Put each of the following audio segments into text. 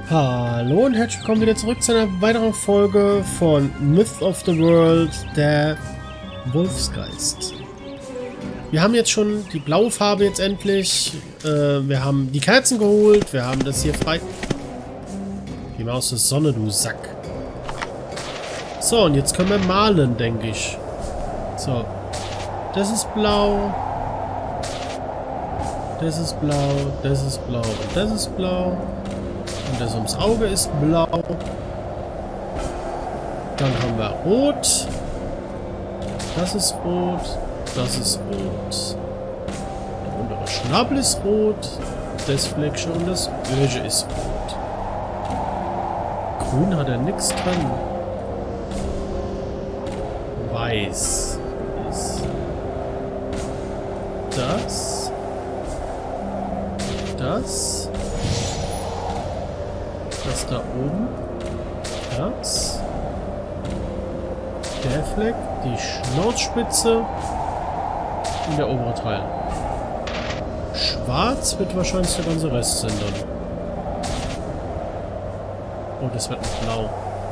Hallo und herzlich willkommen wieder zurück zu einer weiteren Folge von Myth of the World, der Wolfsgeist. Wir haben jetzt schon die blaue Farbe jetzt endlich. Wir haben die Kerzen geholt. Wir haben das hier frei. Geh mal aus der Sonne, du Sack. So, und jetzt können wir malen, denke ich. So. Das ist blau. Das ist blau. Das ist blau. Und das ist blau. Und das ums Auge ist blau. Dann haben wir rot. Das ist rot. Das ist rot. Der untere Schnabel ist rot. Das Fleckchen und das Öge ist rot. Grün hat er nichts drin. Weiß ist das. Das. Das da oben. Das. Der Fleck. Die Schnauzspitze. Und der obere Teil. Schwarz wird wahrscheinlich der ganze Rest sein dann. Oh, das wird noch blau.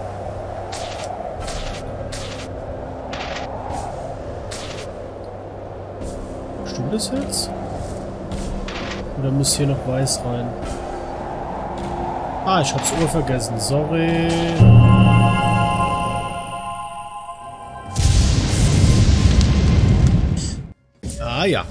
Stimmt das jetzt? Oder muss hier noch weiß rein? Ah, ich hab's Uhr vergessen. Sorry. Ah ja.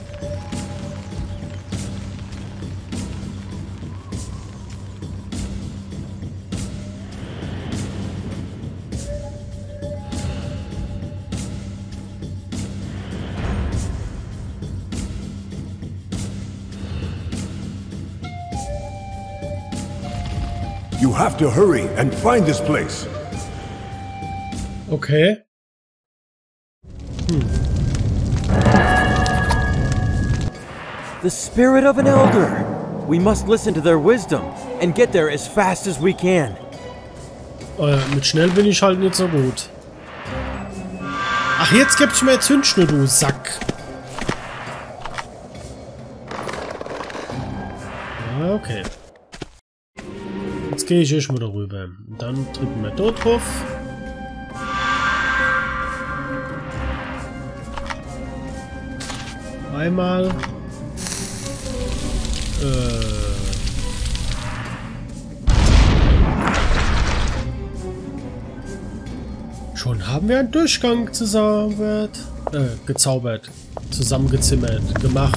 You have to hurry and find this place. Okay. The spirit of an elder. We must listen to their wisdom and get there as fast as we can. Mit schnell bin ich halt nicht so gut. Ach, jetzt gibt's mir Zündschnur, du Sack. Okay. Jetzt gehe ich mal darüber. Dann drücken wir dort drauf. Einmal. Schon haben wir einen Durchgang gezaubert, zusammengezimmert, gemacht.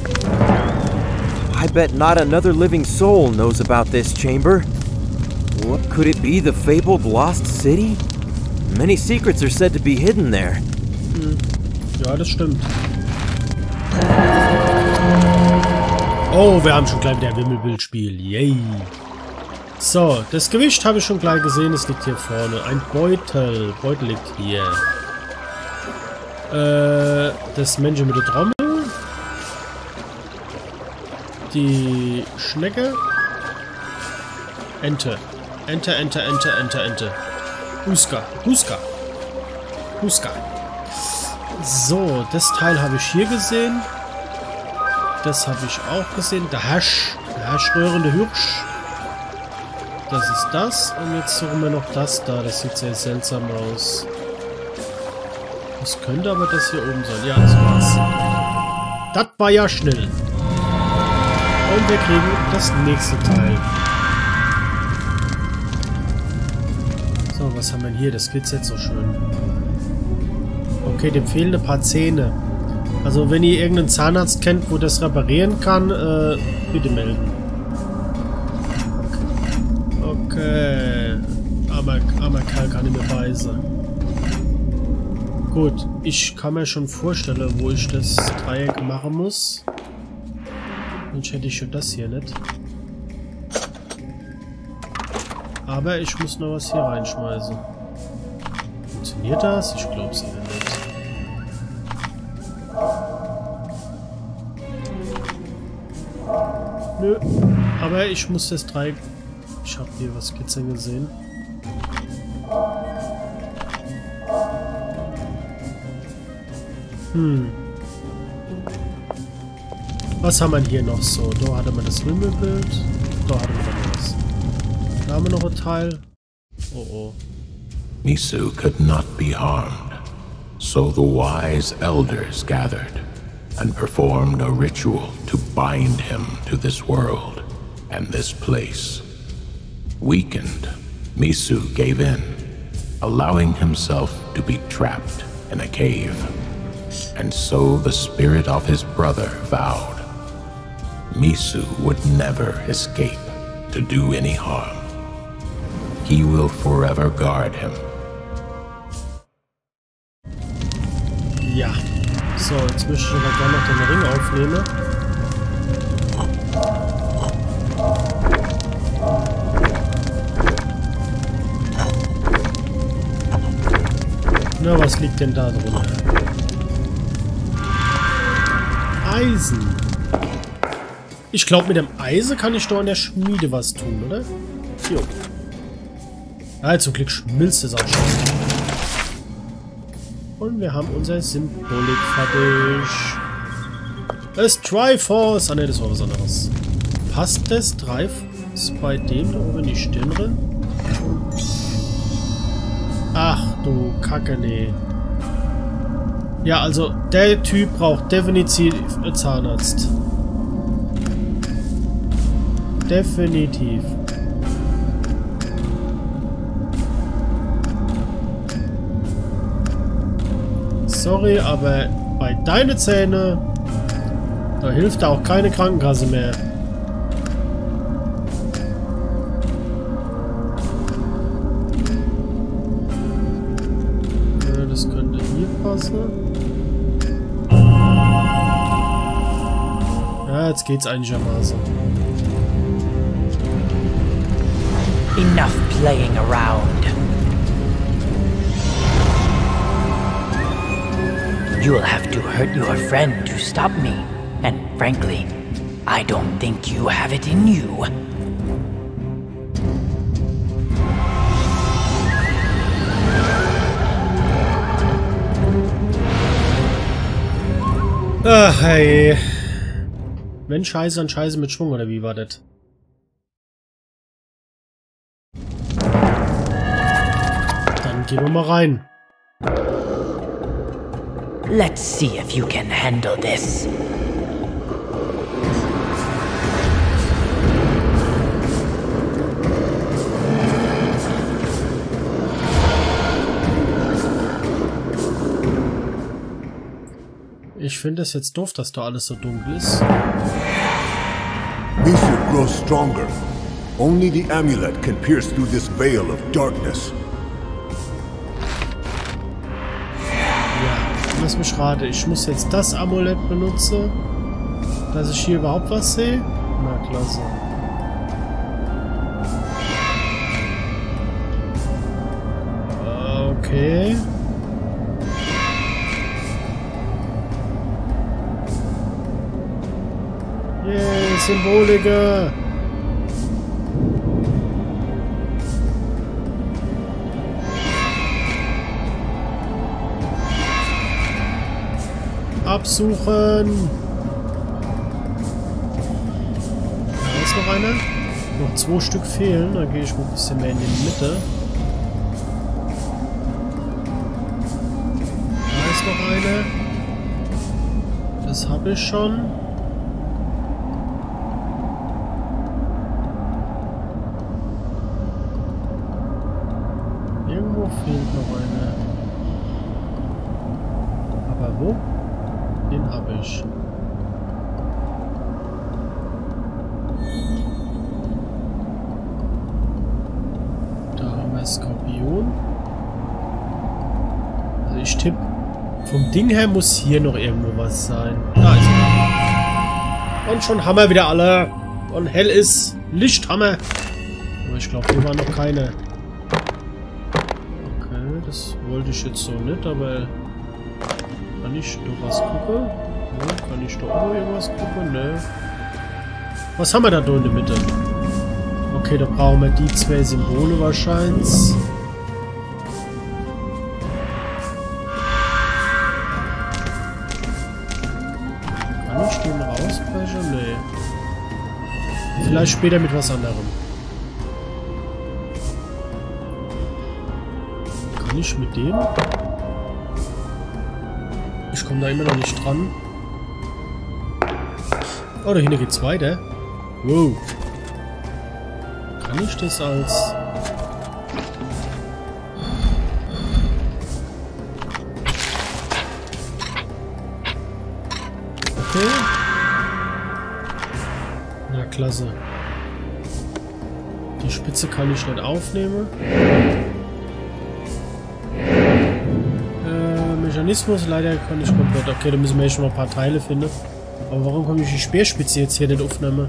I bet not another living soul knows about this chamber. What could it be, the fabled lost city? Many secrets are said to be hidden there. Ja, das stimmt. Oh, wir haben schon gleich wieder ein Wimmelbildspiel. Yay. So, das Gewicht habe ich schon gleich gesehen. Es liegt hier vorne. Ein Beutel. Beutel liegt hier. Das Männchen mit der Trommel. Die Schnecke. Ente. Ente, Ente, Ente, Ente, Ente. Huska. Huska. Huska. So, das Teil habe ich hier gesehen. Das habe ich auch gesehen. Der Hasch. Der haschröhrende Hirsch. Das ist das. Und jetzt suchen wir noch das da. Das sieht sehr seltsam aus. Das könnte aber das hier oben sein. Ja, das war's. Das war ja schnell. Und wir kriegen das nächste Teil. So, was haben wir denn hier? Das glitzert so schön. Okay, dem fehlen ein paar Zähne. Also, wenn ihr irgendeinen Zahnarzt kennt, wo das reparieren kann, bitte melden. Okay. Armer Kerl kann nicht mehr beißen. Gut, ich kann mir schon vorstellen, wo ich das Dreieck machen muss. Sonst hätte ich schon das hier nicht. Aber ich muss noch was hier reinschmeißen. Funktioniert das? Ich glaube es nicht. Nö. Aber ich muss das Dreieck... Ich habe hier was Skizzen gesehen. Was haben wir hier noch so? Da hatte man das Wimmelbild. Da hatte man was. Da haben wir noch ein Teil. Oh oh. Misu could not be harmed, so the wise elders gathered and performed a ritual to bind him to this world and this place. Weakened, Misu gave in, allowing himself to be trapped in a cave. And so the spirit of his brother vowed Misu would never escape to do any harm. He will forever guard him. Ja. So, jetzt möchte ich aber gerne noch den Ring aufnehmen. Na, was liegt denn da drin? Eisen. Ich glaube, mit dem Eisen kann ich doch in der Schmiede was tun, oder? Jo. Ja, zum Glück schmilzt es auch schon. Und wir haben unser Symbolik fertig. Das Triforce. Ah ne, das war was anderes. Passt das Triforce bei dem da oben in die Stirn drin? Ach du Kacke, nee. Ja, also der Typ braucht definitiv einen Zahnarzt. Definitiv. Sorry, aber bei deinen Zähnen, da hilft auch keine Krankenkasse mehr. Ja, das könnte hier passen. Ja, jetzt geht's einigermaßen. Enough playing around. You'll have to hurt your friend to stop me. And frankly, I don't think you have it in you. Ach, hey. Wenn Scheiße, dann Scheiße mit Schwung, oder wie war das? Dann gehen wir mal rein. Let's see if you can handle this. Ich finde es jetzt doof, dass da alles so dunkel ist. Misu grows stronger. Only the amulet can pierce through this veil of darkness. Ja, lass mich raten. Ich muss jetzt das Amulett benutzen, dass ich hier überhaupt was sehe. Na, klasse. Okay. Yay, Symbolike! Absuchen! Da ist noch einer. Noch 2 Stück fehlen. Dann gehe ich mal ein bisschen mehr in die Mitte. Da ist noch einer. Das habe ich schon. Irgendwo fehlt noch einer. Aber wo? Den habe ich. Da haben wir Skorpion. Also ich tippe, vom Ding her muss hier noch irgendwo was sein. Da ist er. Und schon haben wir wieder alle. Und hell ist Lichthammer. Aber ich glaube, hier waren noch keine. Das wollte ich jetzt so nicht, aber kann ich doch was gucken? Ja, kann ich doch auch irgendwas gucken? Ne. Was haben wir da in der Mitte? Okay, da brauchen wir die 2 Symbole wahrscheinlich. Kann ich den rausbrechen? Ne. Vielleicht später mit was anderem. Kann ich mit dem? Ich komme da immer noch nicht dran. Oh, da hinten geht's weiter. Wow. Kann ich das als... Okay. Na, klasse. Die Spitze kann ich nicht aufnehmen. Mechanismus leider kann ich komplett. Okay, da müssen wir schon mal ein paar Teile finden. Aber warum kann ich die Speerspitze jetzt hier nicht aufnehmen?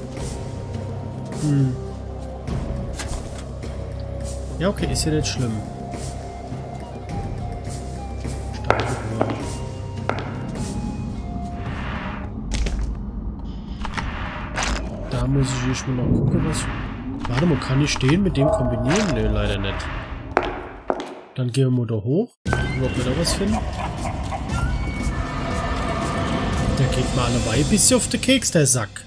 Ja, okay, ist ja nicht schlimm. Da muss ich erstmal noch gucken, was... Warte mal, kann ich den mit dem kombinieren? Ne, leider nicht. Dann gehen wir mal da hoch. Ob wir da was finden. Der geht mal alle ein bisschen auf den Keks, der Sack.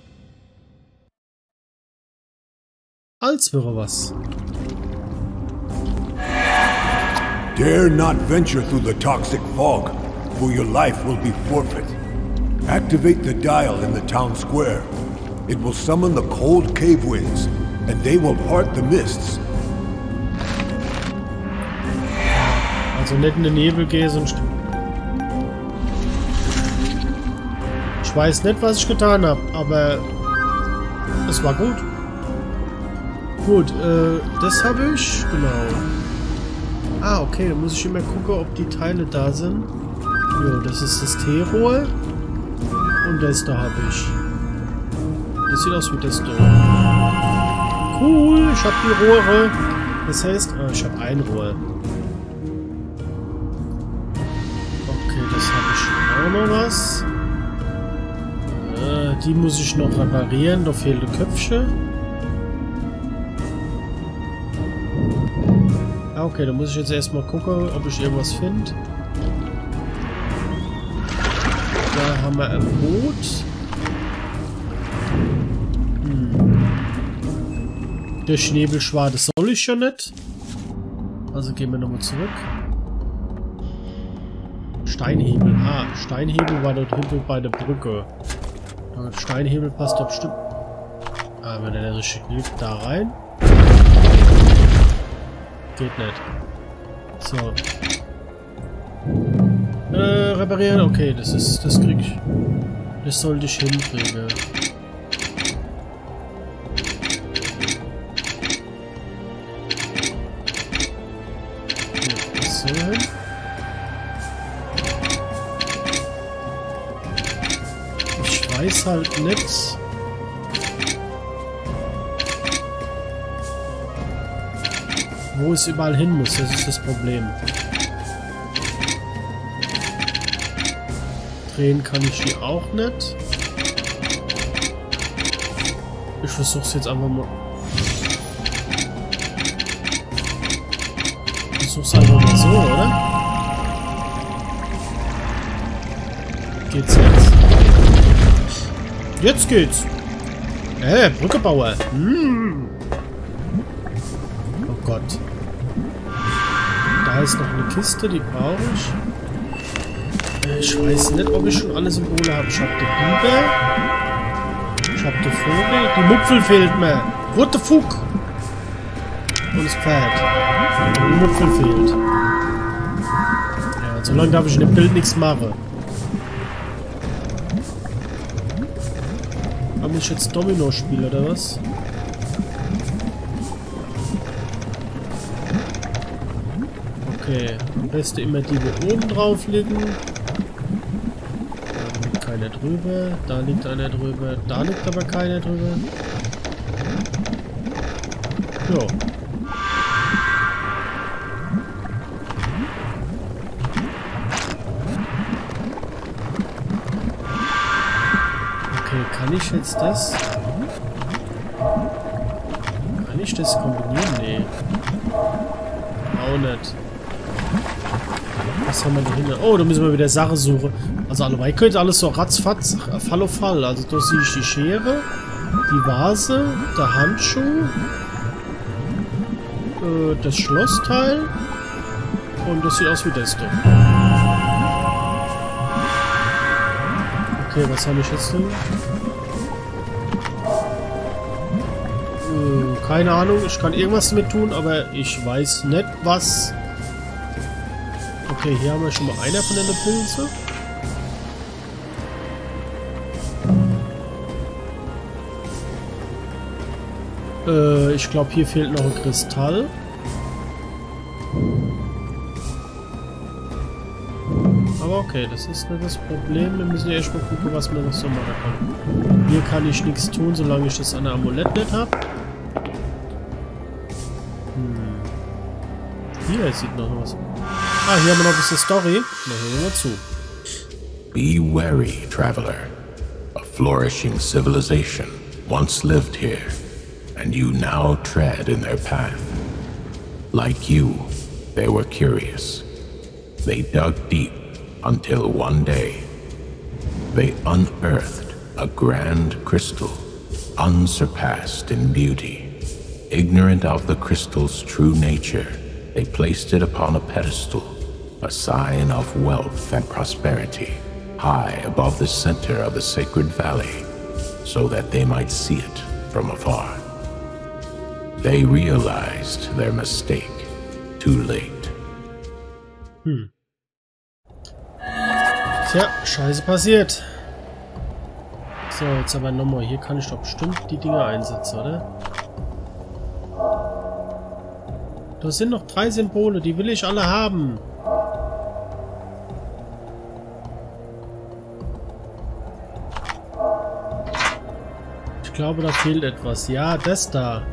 Als wäre was. Dare not venture through the toxic fog, for your life will be forfeit. Activate the dial in the town square. It will summon the cold cave winds, and they will part the mists. Also nicht in den Nebel gehe, sonst... Ich weiß nicht, was ich getan habe, aber es war gut. Gut, das habe ich, genau. Ah, okay, dann muss ich immer gucken, ob die Teile da sind. Jo, das ist das T-Rohr. Und das da habe ich. Das sieht aus wie das da. Cool, ich habe die Rohre. Das heißt, ich habe ein Rohr. Okay, das habe ich auch noch was. Die muss ich noch reparieren. Da fehlen die Köpfchen. Okay, dann muss ich jetzt erstmal gucken, ob ich irgendwas finde. Da haben wir ein Boot. Der Schnebelschwan, das soll ich schon nicht. Also gehen wir nochmal zurück. Steinhebel. Ah, Steinhebel war dort hinten bei der Brücke. Steinhebel passt doch bestimmt. Ah, wenn der richtig liegt, da rein. Geht nicht. So. Reparieren. Okay, das krieg ich. Das sollte ich hinkriegen. So hin. Ich weiß halt nicht. Wo es überall hin muss, das ist das Problem. Drehen kann ich die auch nicht. Ich versuch's jetzt einfach mal. Ich versuch's einfach mal so, oder? Geht's jetzt? Jetzt geht's! Brückebauer! Oh Gott. Da ist noch eine Kiste, die brauche ich. Ich weiß nicht, ob ich schon alle Symbole habe. Ich habe die Biber. Ich habe den Vogel. Die Mupfel fehlt mir. What the fuck? Und das Pferd. Die Mupfel fehlt. Ja, so lange darf ich in dem Bild nichts machen. Habe ich jetzt Domino spiele oder was? Okay, am besten immer die, die oben drauf liegen. Da liegt keiner drüber. Da liegt einer drüber. Da liegt aber keiner drüber. Jo. Okay, kann ich jetzt das? Kann ich das kombinieren? Nee. Auch nicht. Was haben wir da hinten? Oh, da müssen wir wieder Sachen suchen. Also allebei könnte alles so ratzfatz, Fall auf Fall. Also da sehe ich die Schere, die Vase, der Handschuh, das Schlossteil Und das sieht aus wie das da. Okay, was habe ich jetzt denn? Keine Ahnung, ich kann irgendwas damit tun, aber ich weiß nicht was. Okay, hier haben wir schon mal einer von den Pilze. Ich glaube, hier fehlt noch ein Kristall. Aber okay, das ist nicht das Problem. Wir müssen ja erst mal gucken, was man noch so machen kann. Hier kann ich nichts tun, solange ich das an der Amulett nicht habe. Hier sieht noch was. Ah, hier haben wir noch ein bisschen Story. Na, hören wir zu. Be wary, traveler. A flourishing civilization once lived here, and you now tread in their path. Like you, they were curious. They dug deep until one day, they unearthed a grand crystal, unsurpassed in beauty. Ignorant of the crystal's true nature, they placed it upon a pedestal, a sign of wealth and prosperity, high above the center of the sacred valley, so that they might see it from afar. They realized their mistake too late. Tja, Scheiße passiert. So, jetzt aber nochmal. Hier kann ich doch bestimmt die Dinger einsetzen, oder? Da sind noch 3 Symbole, die will ich alle haben. Ich glaube, da fehlt etwas. Ja, das da.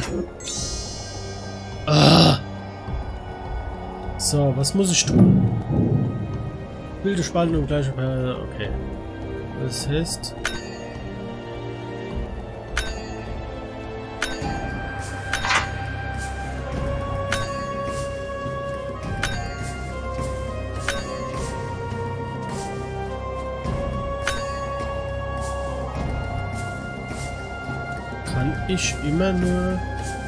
Ah. So, was muss ich tun? Bilde Spalten und gleiche... Okay. Das heißt... Kann ich immer nur...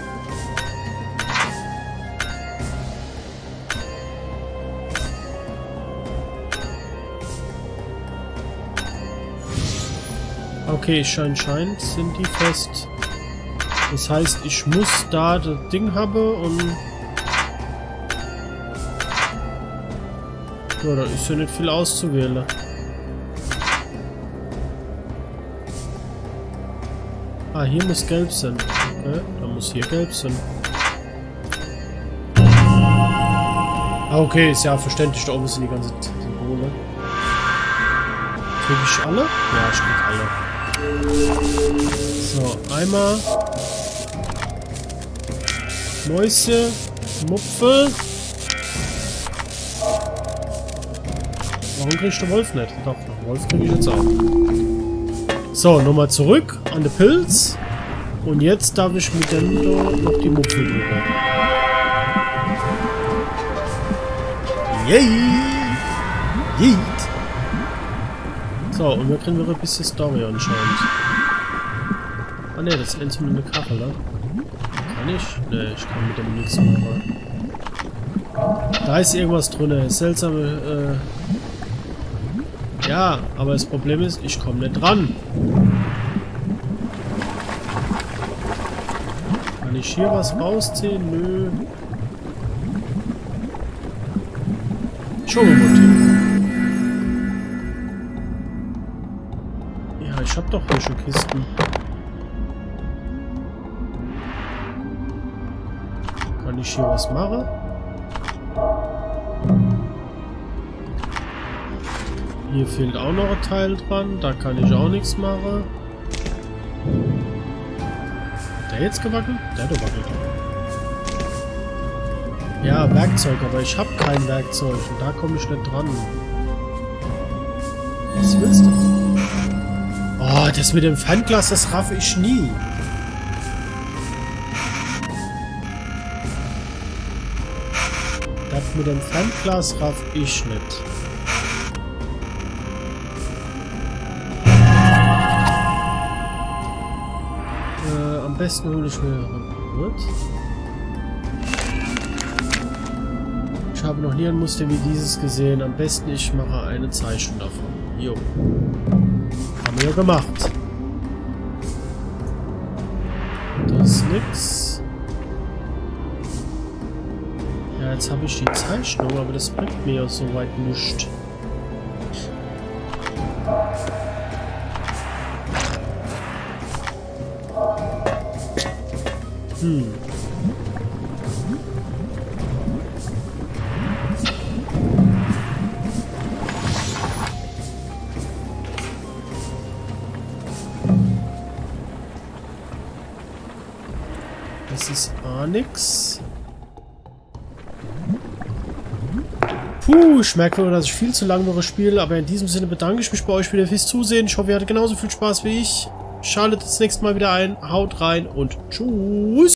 Okay, scheint sind die fest. Das heißt, ich muss da das Ding haben und... Ja, da ist ja nicht viel auszuwählen. Ah, hier muss gelb sein. Okay, da muss hier gelb sein. Ah, okay, ist ja verständlich, da oben sind die ganzen Symbole. Krieg ich alle? Ja, ich krieg alle. So, einmal Mäuse, Mupfe. Warum kriegst du Wolf nicht? Doch, Wolf krieg ich jetzt auch. So, nochmal zurück an den Pilz. Und jetzt darf ich mit dem noch die Mupfe drüber. Yay! Yeet! So, und wir kriegen wieder ein bisschen Story anscheinend. Ah ne, das ist eine Kachel, ne? Kann ich? Ne, ich kann mit dem nichts machen. Da ist irgendwas drin, seltsame, ja, aber das Problem ist, ich komme nicht dran. Kann ich hier was rausziehen? Nö. Schauen wir mal. Ja, ich hab doch hier schon Kisten. Kann ich hier was machen? Hier fehlt auch noch ein Teil dran. Da kann ich auch nichts machen. Hat der jetzt gewackelt? Der hat gewackelt. Ja, Werkzeug, aber ich habe kein Werkzeug und da komme ich nicht dran. Was willst du? Oh, das mit dem Fernglas, das raff ich nie. Das mit dem Fernglas raff ich nicht. Am besten hole ich mir... Gut. Ich habe noch nie ein Muster wie dieses gesehen. Am besten ich mache eine Zeichnung davon. Jo. Haben wir ja gemacht. Das ist nix. Ja, jetzt habe ich die Zeichnung, aber das bringt mir ja soweit nichts. Das ist auch nix. Puh, ich merke wohl, dass ich viel zu langwierig spiele, aber in diesem Sinne bedanke ich mich bei euch wieder fürs Zusehen. Ich hoffe, ihr hattet genauso viel Spaß wie ich. Schaltet das nächste Mal wieder ein, haut rein und tschüss.